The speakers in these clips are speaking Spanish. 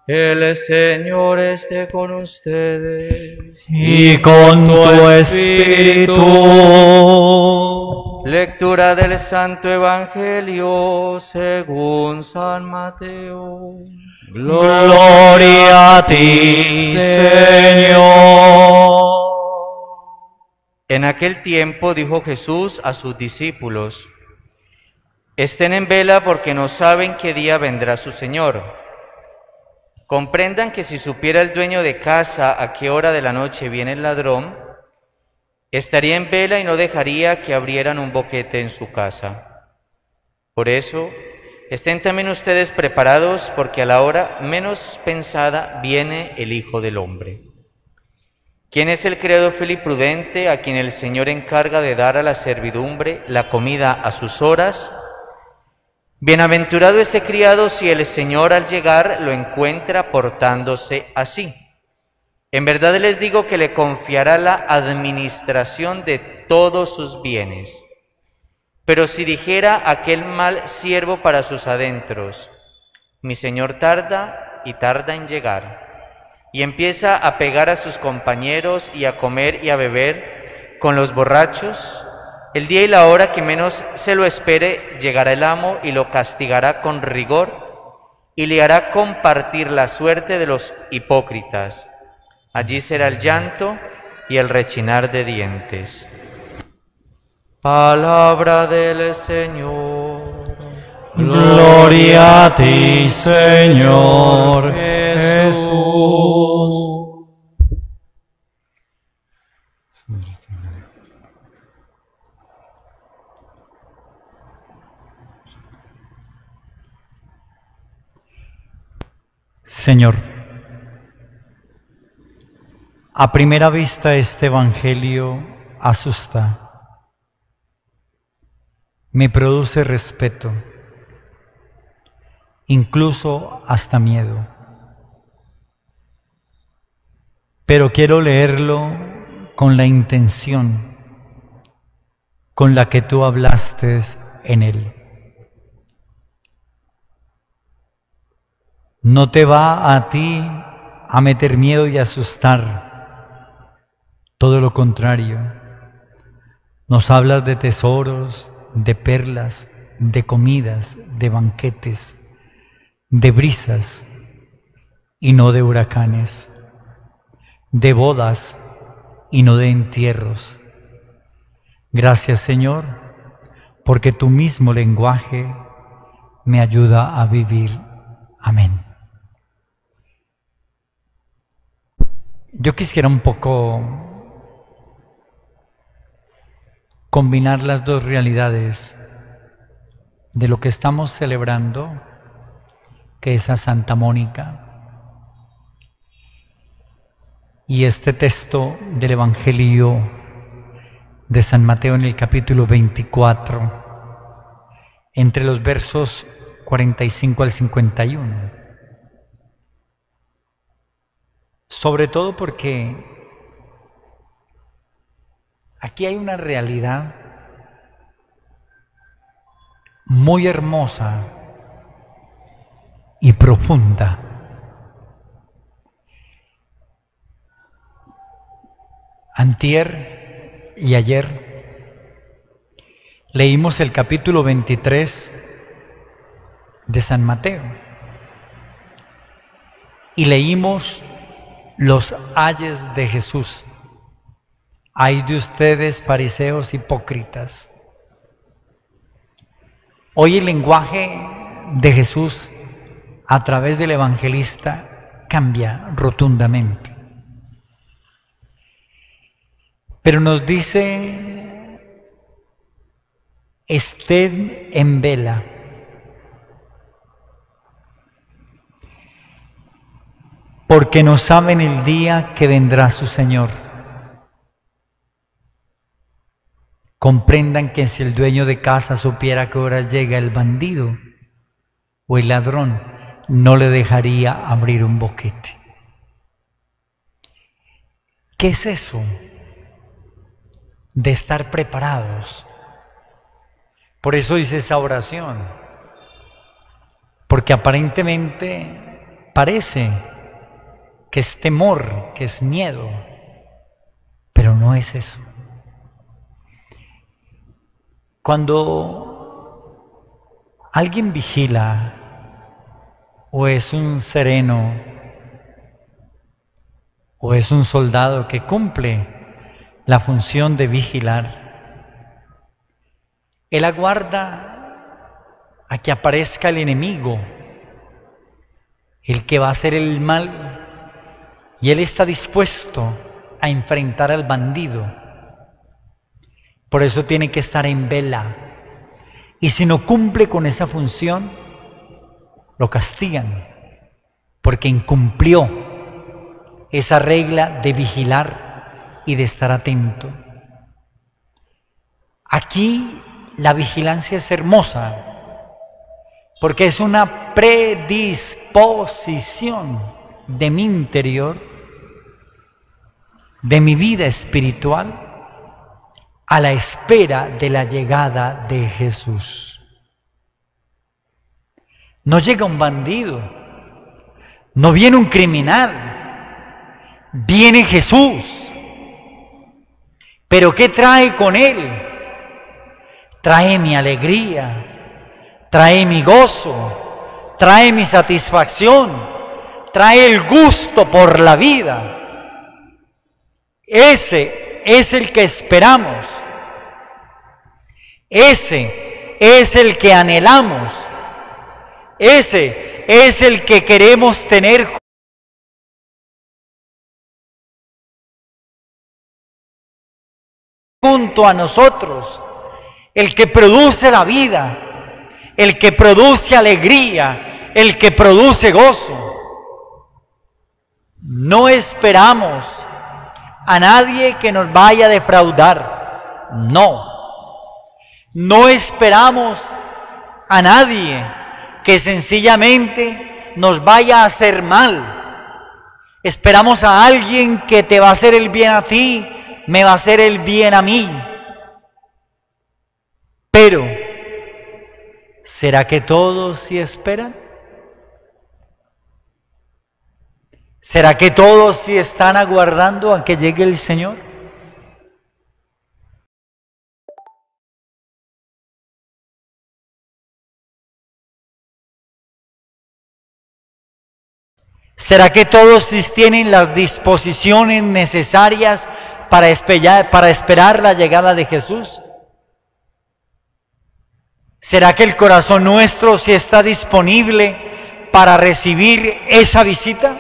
El Señor esté con ustedes. Y con tu espíritu. Lectura del Santo Evangelio según San Mateo. Gloria a ti, Señor. En aquel tiempo dijo Jesús a sus discípulos: estén en vela porque no saben qué día vendrá su Señor. Comprendan que si supiera el dueño de casa a qué hora de la noche viene el ladrón, estaría en vela y no dejaría que abrieran un boquete en su casa. Por eso, estén también ustedes preparados, porque a la hora menos pensada viene el Hijo del Hombre. ¿Quién es el criado fiel y prudente a quien el Señor encarga de dar a la servidumbre la comida a sus horas? Bienaventurado ese criado si el Señor al llegar lo encuentra portándose así. En verdad les digo que le confiará la administración de todos sus bienes. Pero si dijera aquel mal siervo para sus adentros: mi Señor tarda y tarda en llegar, y empieza a pegar a sus compañeros y a comer y a beber con los borrachos, el día y la hora que menos se lo espere, llegará el amo y lo castigará con rigor y le hará compartir la suerte de los hipócritas. Allí será el llanto y el rechinar de dientes. Palabra del Señor. Gloria a ti, Señor Jesús. Señor, a primera vista este Evangelio asusta, me produce respeto, incluso hasta miedo. Pero quiero leerlo con la intención con la que tú hablaste en él. No te va a ti a meter miedo y asustar, todo lo contrario. Nos hablas de tesoros, de perlas, de comidas, de banquetes, de brisas y no de huracanes, de bodas y no de entierros. Gracias, Señor, porque tu mismo lenguaje me ayuda a vivir. Amén. Yo quisiera un poco combinar las dos realidades de lo que estamos celebrando, que es a Santa Mónica, y este texto del Evangelio de San Mateo en el capítulo 24, entre los versos 45 al 51. Sobre todo porque aquí hay una realidad muy hermosa y profunda. Antier y ayer leímos el capítulo 23 de San Mateo y leímos los ayes de Jesús. Ay de ustedes, fariseos hipócritas. Hoy el lenguaje de Jesús a través del evangelista cambia rotundamente. Pero nos dice: estén en vela. Porque no saben el día que vendrá su Señor. Comprendan que si el dueño de casa supiera a qué horas llega el bandido o el ladrón, no le dejaría abrir un boquete. ¿Qué es eso de estar preparados? Por eso hice esa oración, porque aparentemente parece que es temor, que es miedo, pero no es eso. Cuando alguien vigila o es un sereno o es un soldado que cumple la función de vigilar, él aguarda a que aparezca el enemigo, el que va a hacer el mal, y él está dispuesto a enfrentar al bandido. Por eso tiene que estar en vela. Y si no cumple con esa función, lo castigan, porque incumplió esa regla de vigilar y de estar atento. Aquí la vigilancia es hermosa, porque es una predisposición de mi interior, de mi vida espiritual, a la espera de la llegada de Jesús. No llega un bandido, no viene un criminal, viene Jesús. ¿Pero qué trae con él? Trae mi alegría, trae mi gozo, trae mi satisfacción, trae el gusto por la vida. Ese es el que esperamos. Ese es el que anhelamos. Ese es el que queremos tener junto a nosotros. El que produce la vida, el que produce alegría, el que produce gozo. No esperamos a nadie que nos vaya a defraudar. No esperamos a nadie que sencillamente nos vaya a hacer mal. Esperamos a alguien que te va a hacer el bien a ti, me va a hacer el bien a mí. Pero, ¿será que todos sí esperan? ¿Será que todos sí están aguardando a que llegue el Señor? ¿Será que todos sí tienen las disposiciones necesarias para esperar la llegada de Jesús? ¿Será que el corazón nuestro sí está disponible para recibir esa visita?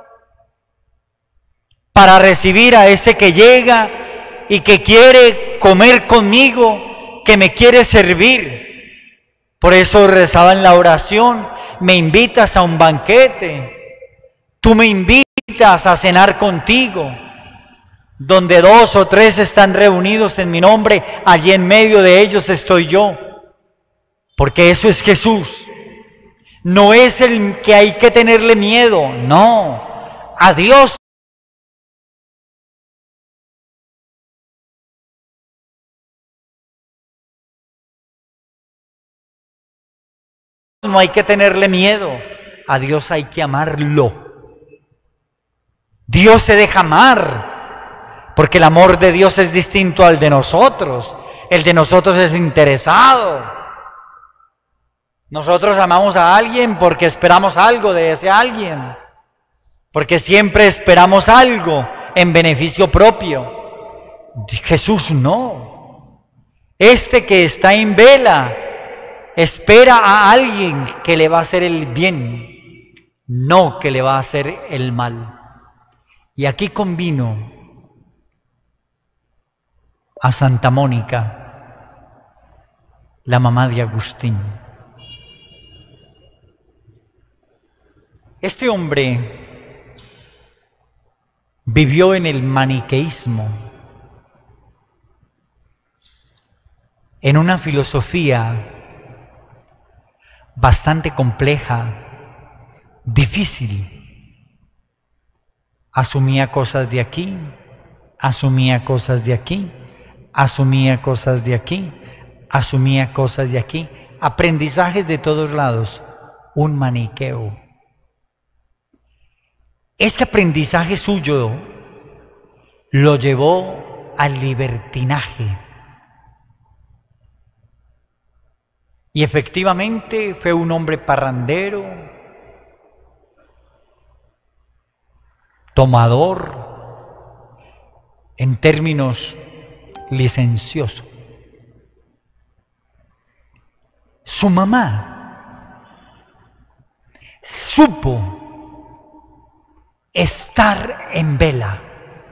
Para recibir a ese que llega y que quiere comer conmigo, que me quiere servir. Por eso rezaba en la oración: me invitas a un banquete, tú me invitas a cenar contigo. Donde 2 o 3 están reunidos en mi nombre, allí en medio de ellos estoy yo. Porque eso es Jesús. No es el que hay que tenerle miedo, no. A Dios no hay que tenerle miedo, a Dios hay que amarlo. Dios se deja amar, porque el amor de Dios es distinto al de nosotros. El de nosotros es interesado. Nosotros amamos a alguien porque esperamos algo de ese alguien, porque siempre esperamos algo en beneficio propio. Jesús no. Este que está en vela espera a alguien que le va a hacer el bien, no que le va a hacer el mal. Y aquí convino a Santa Mónica, la mamá de Agustín. Este hombre vivió en el maniqueísmo, en una filosofía bastante compleja, difícil. Asumía cosas de aquí, asumía cosas de aquí, asumía cosas de aquí, asumía cosas de aquí. Aprendizajes de todos lados, un maniqueo. Ese aprendizaje suyo lo llevó al libertinaje. Y efectivamente fue un hombre parrandero, tomador, en términos licencioso. Su mamá supo estar en vela.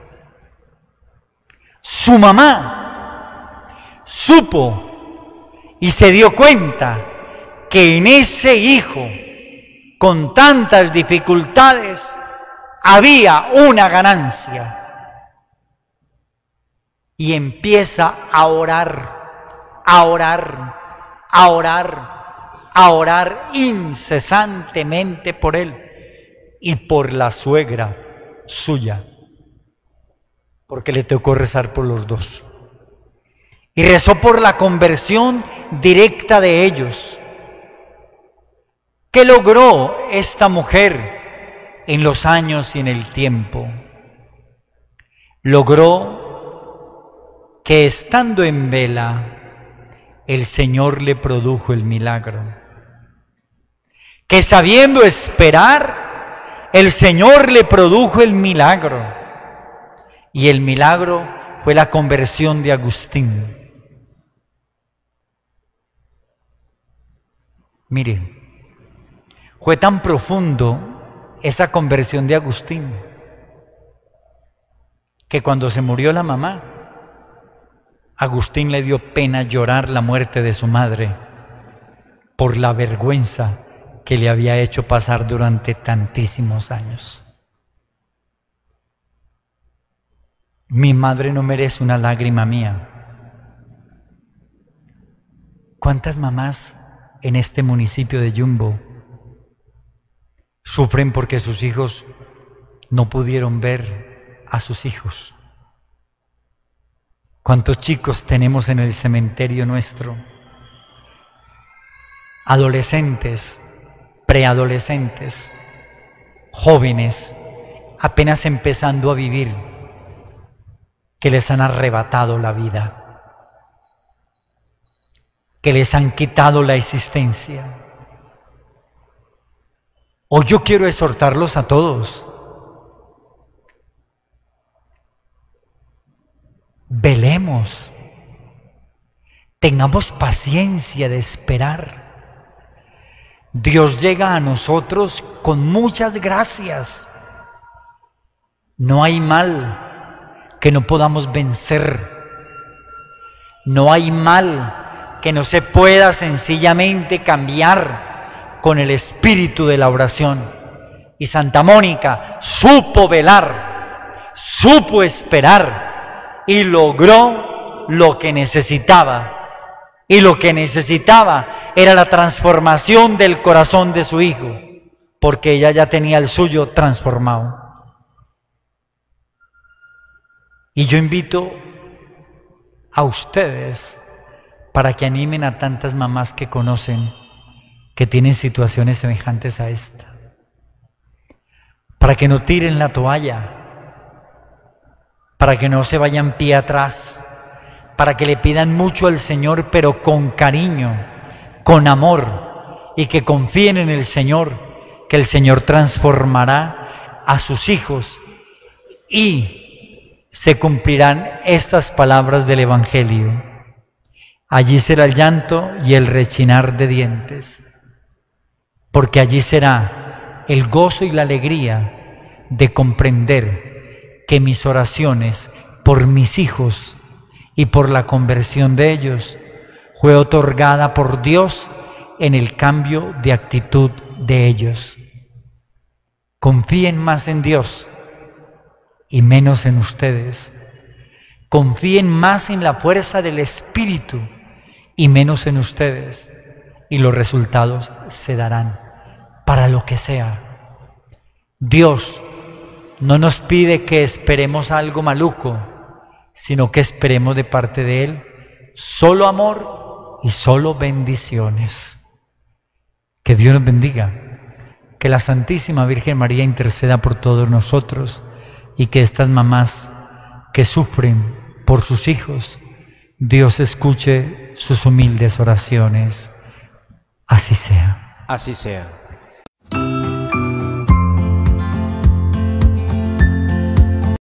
Su mamá supo y se dio cuenta que en ese hijo, con tantas dificultades, había una ganancia. Y empieza a orar, a orar, a orar, a orar incesantemente por él y por la suegra suya, porque le tocó rezar por los dos. Y rezó por la conversión directa de ellos. ¿Qué logró esta mujer en los años y en el tiempo? Logró que estando en vela, el Señor le produjo el milagro. Que sabiendo esperar, el Señor le produjo el milagro. Y el milagro fue la conversión de Agustín. Miren, fue tan profundo esa conversión de Agustín que cuando se murió la mamá, Agustín le dio pena llorar la muerte de su madre por la vergüenza que le había hecho pasar durante tantísimos años. Mi madre no merece una lágrima mía. ¿Cuántas mamás en este municipio de Yumbo sufren porque sus hijos no pudieron ver a sus hijos? ¿Cuántos chicos tenemos en el cementerio nuestro? Adolescentes, preadolescentes, jóvenes, apenas empezando a vivir, que les han arrebatado la vida, que les han quitado la existencia. Hoy yo quiero exhortarlos a todos. Velemos, tengamos paciencia de esperar. Dios llega a nosotros con muchas gracias. No hay mal que no podamos vencer. No hay mal que no se pueda sencillamente cambiar con el espíritu de la oración. Y Santa Mónica supo velar, supo esperar y logró lo que necesitaba. Y lo que necesitaba era la transformación del corazón de su hijo, porque ella ya tenía el suyo transformado. Y yo invito a ustedes para que animen a tantas mamás que conocen que tienen situaciones semejantes a esta, para que no tiren la toalla, para que no se vayan pie atrás, para que le pidan mucho al Señor, pero con cariño, con amor, y que confíen en el Señor, que el Señor transformará a sus hijos y se cumplirán estas palabras del Evangelio. Allí será el llanto y el rechinar de dientes, porque allí será el gozo y la alegría de comprender que mis oraciones por mis hijos y por la conversión de ellos fue otorgada por Dios en el cambio de actitud de ellos. Confíen más en Dios y menos en ustedes. Confíen más en la fuerza del Espíritu y menos en ustedes, y los resultados se darán para lo que sea. Dios no nos pide que esperemos algo maluco, sino que esperemos de parte de Él solo amor y solo bendiciones. Que Dios nos bendiga, que la Santísima Virgen María interceda por todos nosotros y que estas mamás que sufren por sus hijos, Dios escuche sus humildes oraciones. Así sea. Así sea.